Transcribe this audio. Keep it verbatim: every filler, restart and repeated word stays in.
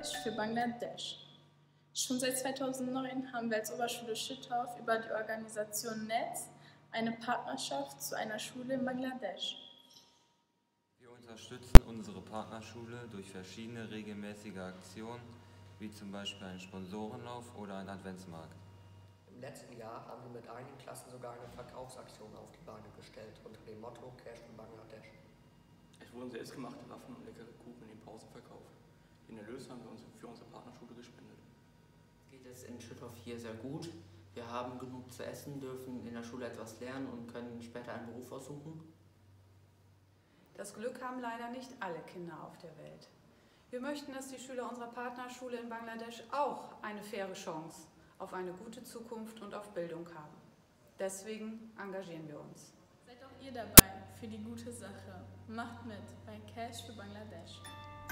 Cash für Bangladesch. Schon seit zweitausendneun haben wir als Oberschule Schüttorf über die Organisation Netz eine Partnerschaft zu einer Schule in Bangladesch. Wir unterstützen unsere Partnerschule durch verschiedene regelmäßige Aktionen, wie zum Beispiel einen Sponsorenlauf oder einen Adventsmarkt. Im letzten Jahr haben wir mit einigen Klassen sogar eine Verkaufsaktion auf die Beine gestellt unter dem Motto Cash für Bangladesch. Es wurden selbstgemachte Waffen und leckere Kuchen in den Pausen verkauft. Den Erlös haben wir uns für unsere Partnerschule gespendet. Geht es in Schüttorf hier sehr gut. Wir haben genug zu essen, dürfen in der Schule etwas lernen und können später einen Beruf aussuchen. Das Glück haben leider nicht alle Kinder auf der Welt. Wir möchten, dass die Schüler unserer Partnerschule in Bangladesch auch eine faire Chance auf eine gute Zukunft und auf Bildung haben. Deswegen engagieren wir uns. Seid auch ihr dabei für die gute Sache. Macht mit bei Cash für Bangladesch.